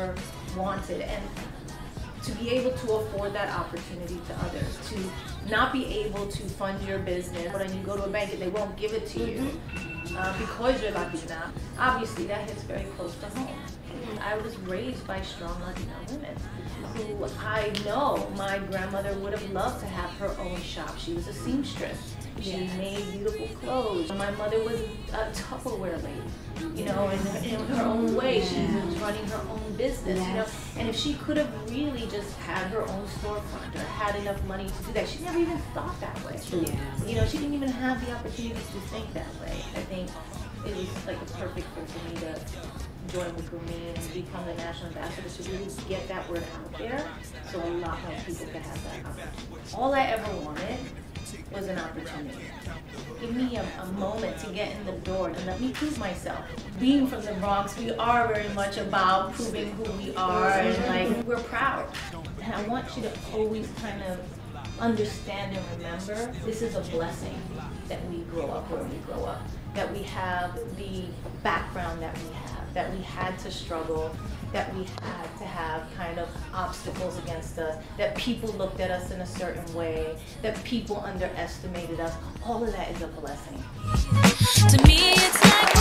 ever wanted. And to be able to afford that opportunity to others, to not be able to fund your business, but then you go to a bank and they won't give it to you because you're Latina, obviously that hits very close to home. I was raised by strong Latina women who I know my grandmother would have loved to have her own shop. She was a seamstress. She made beautiful clothes. My mother was a Tupperware lady, you know, in her own way. She was running her own business, you know. And if she could have really just had her own storefront or had enough money to do that, she never even thought that way. You know, she didn't even have the opportunity to think that way. I think it was like a perfect fit for me to join with Grameen and become the national ambassador to really get that word out there so a lot more people could have that opportunity. All I ever wanted was an opportunity. Give me a moment to get in the door and let me prove myself. Being from the Bronx, we are very much about proving who we are, and like we're proud. And I want you to always kind of understand and remember this is a blessing that we grow up where we grow up, that we have the background that we have, that we had to struggle, that we had to have kind of obstacles against us, that people looked at us in a certain way, that people underestimated us. All of that is a blessing. To me, it's like